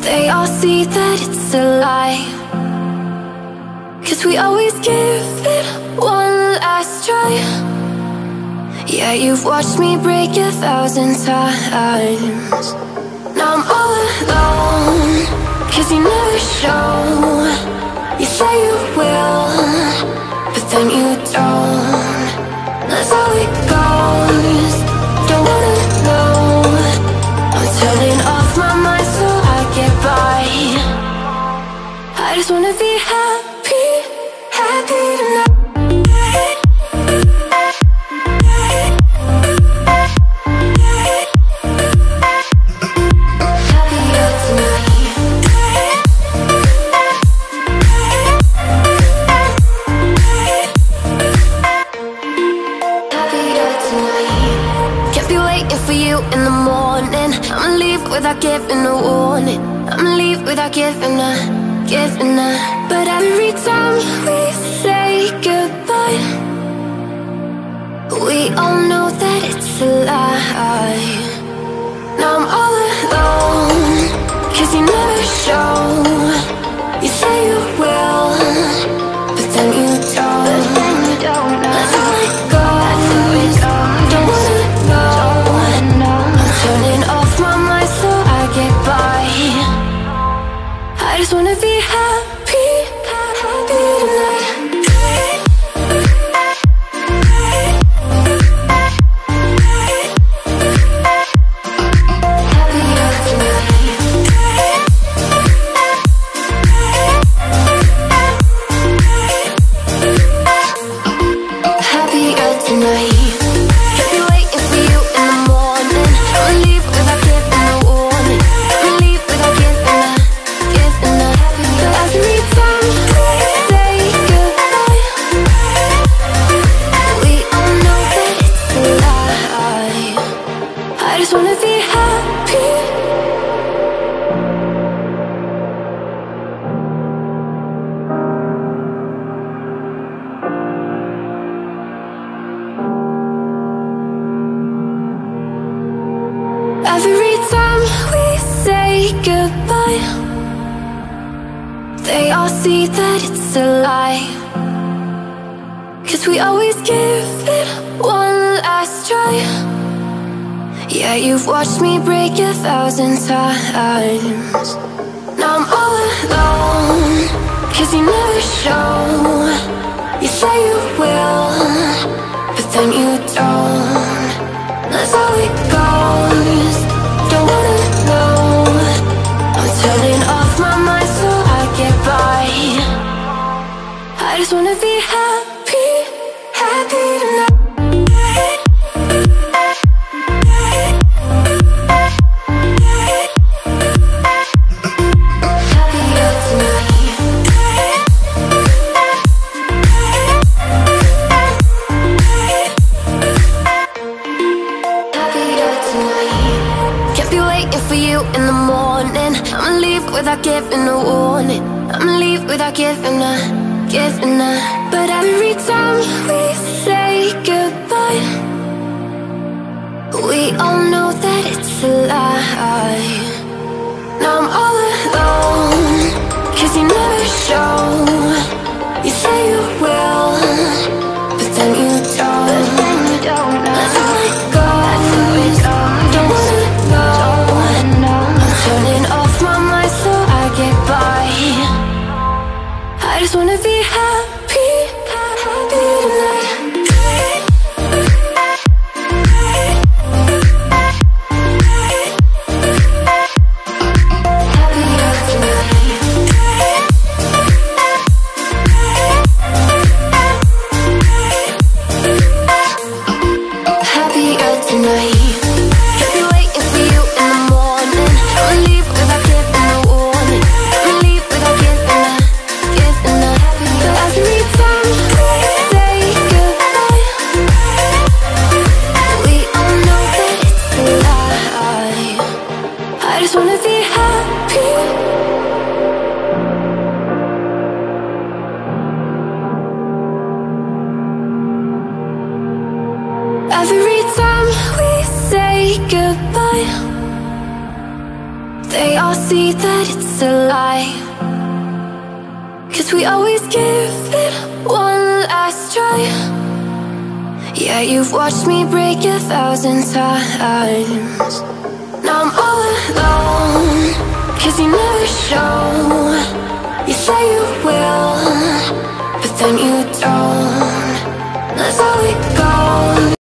They all see that it's a lie, 'cause we always give it one last try. Yeah, you've watched me break 1,000 times. Now I'm all alone, 'cause you never show. You say you will, but then you don't. That's how it goes. Don't wanna know. I'm turning off my mind so I get by. I just wanna be happy, happy tonight. Without giving a warning, I'ma leave without giving a. But every time we say goodbye, we all know that it's a lie. Now I'm all alone, 'cause you never show. You say you will, but then you don't. That's how it goes. Don't wanna know. I'm turning off my mind so I get by. I just wanna be happy, happy tonight. Every time we say goodbye, they all see that it's a lie, 'cause we always give it one last try. Yeah, you've watched me break 1,000 times. Now I'm all alone, 'cause you never show. You say you will, but then you don't. That's how it goes. Don't wanna know. I'm turning off my mind so I get by. I just wanna be happy, happy tonight. Without giving a warning, I'ma leave without giving a. But every time we say goodbye, we all know that it's a lie. Now I'm all alone, 'cause you never show. You say you will, but then you don't. That's how it goes. Don't wanna know. I'm turning off my mind so I get by. I just wanna be happy, happy tonight. Every time we say goodbye, They all see that it's a lie, 'cause we always give it one last try. Yeah, you've watched me break 1,000 times. Now I'm all alone, 'cause you never show. You say you will, but then you don't. That's how it goes.